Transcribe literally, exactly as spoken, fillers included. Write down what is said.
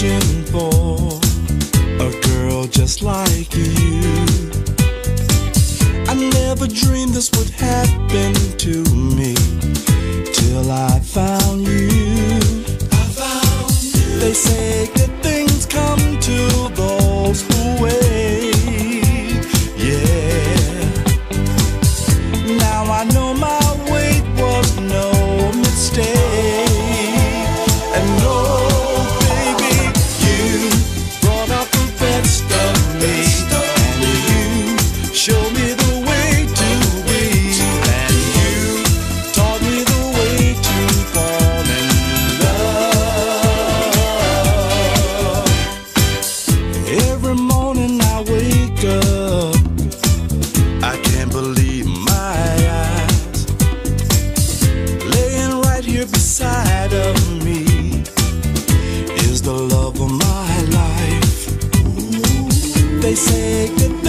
searching for a girl just like you. I never dreamed this would happen to me till I found you. I found you. They say good things come to those who wait. Yeah. Now I know my wait was no mistake. And oh, baby, you brought out the best of me, and you showed me the way to be, and you taught me the way to fall in love. Every morning I wake up, I can't believe my eyes, laying right here beside of me is the love of my life. They say good